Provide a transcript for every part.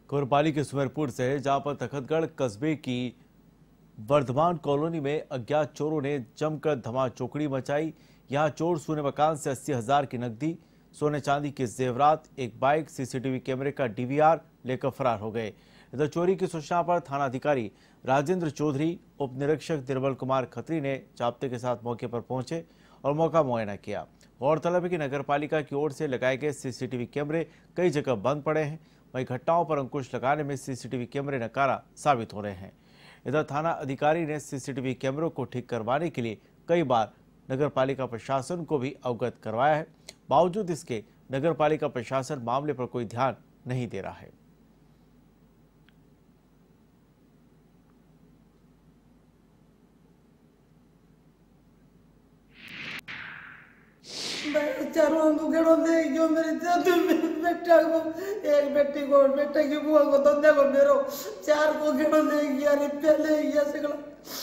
कोरपाली के सुमेरपुर से जहां पर तखतगढ़ कस्बे की वर्धमान कॉलोनी में अज्ञात चोरों ने जमकर धमाचौकड़ी मचाई। यहां चोर सोने मकान से 80,000 की नकदी, सोने चांदी के जेवरात, एक बाइक, सीसीटीवी कैमरे का डीवीआर लेकर फरार हो गए। इधर चोरी की सूचना पर थानाधिकारी राजेंद्र चौधरी, उप निरीक्षक निर्मल कुमार खत्री ने जाब्ते के साथ मौके पर पहुंचे और मौका मुआयना किया। गौरतलब है कि नगरपालिका की ओर से लगाए गए सीसीटीवी कैमरे कई जगह बंद पड़े हैं। वहीं घटनाओं पर अंकुश लगाने में सीसीटीवी कैमरे नकारा साबित हो रहे हैं। इधर थाना अधिकारी ने सीसीटीवी कैमरों को ठीक करवाने के लिए कई बार नगरपालिका प्रशासन को भी अवगत करवाया है। बावजूद इसके नगरपालिका प्रशासन मामले पर कोई ध्यान नहीं दे रहा है। चारों को गेड़ों दे क्यों मेरे बेटा को, एक बेटी को, बेटे की बुआ को, धंधे को मेरो चार को गेड़ों दे यार पहले ऐसे गला।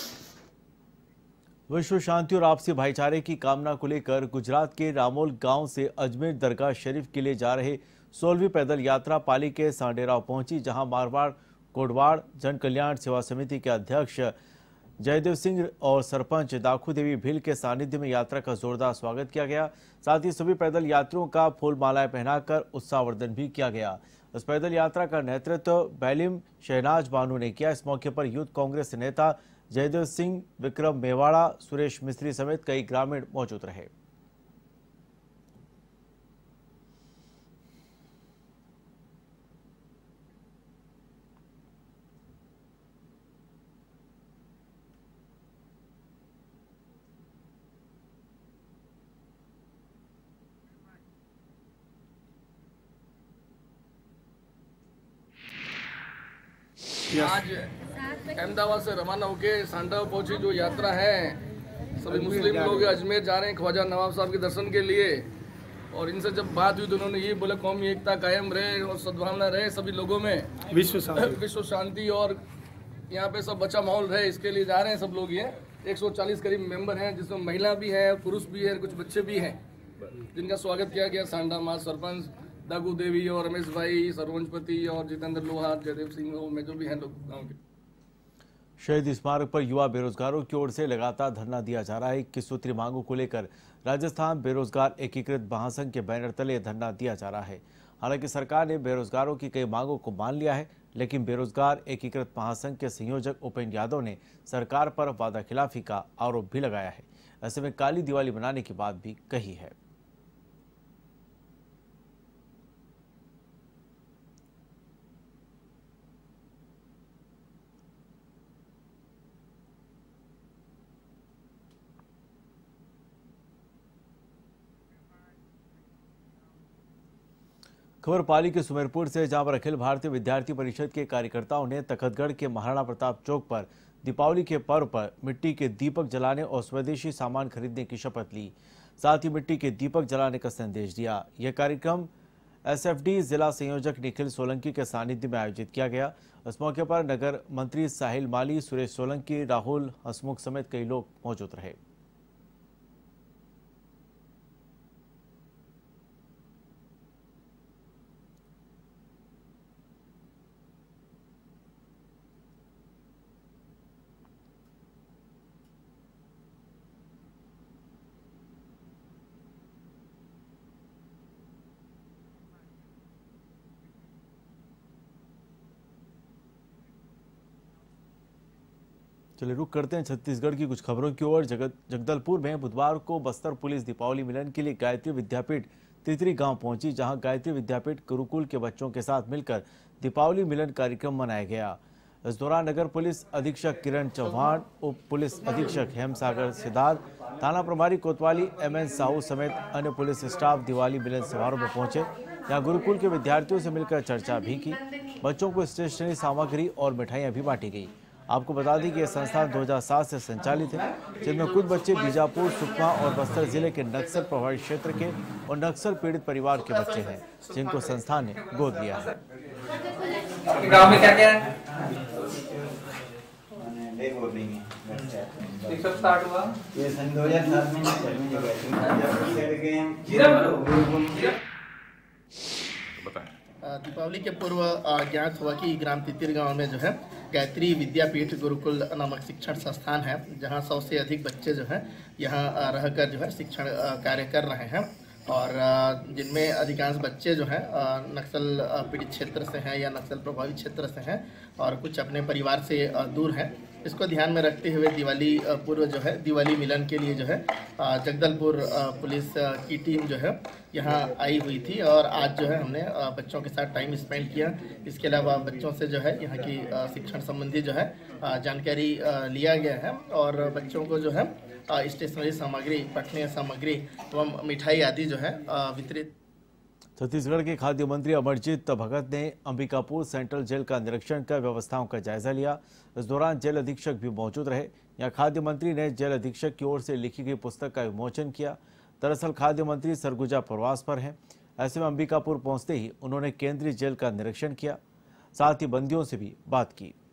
विश्व शांति और आपसी भाईचारे की कामना को लेकर गुजरात के रामोल गांव से अजमेर दरगाह शरीफ के लिए जा रहे 16वीं पैदल यात्रा पाली के सांडेराव पहुंची, जहां मारवाड़ कोटवाड़ जन कल्याण सेवा समिति के अध्यक्ष जयदेव सिंह और सरपंच दाखू देवी भील के सानिध्य में यात्रा का जोरदार स्वागत किया गया। साथ ही सभी पैदल यात्रियों का फूल मालाएं पहनाकर उत्साहवर्धन भी किया गया। इस पैदल यात्रा का नेतृत्व बैलिम शहनाज बानू ने किया। इस मौके पर यूथ कांग्रेस नेता जयदेव सिंह, विक्रम मेवाड़ा, सुरेश मिस्त्री समेत कई ग्रामीण मौजूद रहे। आज अहमदाबाद से रवाना होकर सांडा पहुंची जो यात्रा है, सभी मुस्लिम लोग अजमेर जा रहे हैं ख्वाजा नवाब साहब के दर्शन के लिए। और इनसे जब बात हुई तो उन्होंने ये बोला कौमी एकता कायम रहे और सद्भावना रहे सभी लोगों में, विश्व शांति और यहाँ पे सब बचा माहौल रहे, इसके लिए जा रहे हैं सब लोग। ये 140 करीब मेंबर हैं, जिसमें महिला भी है, पुरुष भी है, कुछ बच्चे भी हैं, जिनका स्वागत किया गया। सांडा माँ सरपंच दागू देवी और रमेश भाई, सरवंशपति और जितेंद्र लोहार, जयदेव सिंह में जो भी हैं लोग गाँव के। शहीद स्मारक पर युवा बेरोजगारों की ओर से लगातार धरना दिया जा रहा है। 21 सूत्री मांगों को लेकर राजस्थान बेरोजगार एकीकृत महासंघ के बैनर तले धरना दिया जा रहा है। हालांकि सरकार ने बेरोजगारों की कई मांगों को मान लिया है, लेकिन बेरोजगार एकीकृत महासंघ के संयोजक उपेंद्र यादव ने सरकार पर वादाखिलाफी का आरोप भी लगाया है। ऐसे में काली दिवाली मनाने की बात भी कही है। खबर पाली के सुमेरपुर से, जहां पर अखिल भारतीय विद्यार्थी परिषद के कार्यकर्ताओं ने तखतगढ़ के महाराणा प्रताप चौक पर दीपावली के पर्व पर मिट्टी के दीपक जलाने और स्वदेशी सामान खरीदने की शपथ ली। साथ ही मिट्टी के दीपक जलाने का संदेश दिया। यह कार्यक्रम एसएफडी जिला संयोजक निखिल सोलंकी के सानिध्य में आयोजित किया गया। इस मौके पर नगर मंत्री साहिल माली, सुरेश सोलंकी, राहुल हसमुख समेत कई लोग मौजूद रहे। चलिए रुक करते हैं छत्तीसगढ़ की कुछ खबरों की ओर। जगदलपुर में बुधवार को बस्तर पुलिस दीपावली मिलन के लिए गायत्री विद्यापीठ तितरी गांव पहुंची, जहां गायत्री विद्यापीठ गुरुकुल के बच्चों के साथ मिलकर दीपावली मिलन कार्यक्रम मनाया गया। इस दौरान नगर पुलिस अधीक्षक किरण चौहान, उप पुलिस अधीक्षक हेमसागर सिद्धार्थ, थाना प्रभारी कोतवाली MN साहू समेत अन्य पुलिस स्टाफ दिवाली मिलन समारोह में पहुंचे। यहाँ गुरुकुल के विद्यार्थियों से मिलकर चर्चा भी की। बच्चों को स्टेशनरी सामग्री और मिठाइयां भी बांटी गई। आपको बता दें कि यह संस्थान 2007 से संचालित है, जिनमें कुछ बच्चे बीजापुर, सुकमा और बस्तर जिले के नक्सल प्रभावित क्षेत्र के और नक्सल पीड़ित परिवार के बच्चे हैं, जिनको संस्थान ने गोद लिया है। गांव में क्या क्या है? स्टार्ट हुआ ये सन 2007 में दीपावली के पूर्व ज्ञात हुआ कि ग्राम तितिर गांव में जो है गायत्री विद्यापीठ गुरुकुल नामक शिक्षण संस्थान है, जहां 100 से अधिक बच्चे जो हैं यहां रहकर जो है शिक्षण कार्य कर रहे हैं और जिनमें अधिकांश बच्चे जो हैं नक्सल पीड़ित क्षेत्र से हैं या नक्सल प्रभावित क्षेत्र से हैं और कुछ अपने परिवार से दूर हैं। इसको ध्यान में रखते हुए दिवाली पूर्व जो है दिवाली मिलन के लिए जो है जगदलपुर पुलिस की टीम जो है यहाँ आई हुई थी और आज जो है हमने बच्चों के साथ टाइम स्पेंड किया। इसके अलावा बच्चों से जो है यहाँ की शिक्षण संबंधी जो है जानकारी लिया गया है और बच्चों को जो है स्टेशनरी सामग्री, पठनीय सामग्री एवं मिठाई आदि जो है वितरित। छत्तीसगढ़ के खाद्य मंत्री अमरजीत भगत ने अंबिकापुर सेंट्रल जेल का निरीक्षण कर व्यवस्थाओं का जायजा लिया। इस दौरान जेल अधीक्षक भी मौजूद रहे। यहाँ खाद्य मंत्री ने जेल अधीक्षक की ओर से लिखी गई पुस्तक का विमोचन किया। दरअसल खाद्य मंत्री सरगुजा प्रवास पर हैं। ऐसे में अंबिकापुर पहुंचते ही उन्होंने केंद्रीय जेल का निरीक्षण किया, साथ ही बंदियों से भी बात की।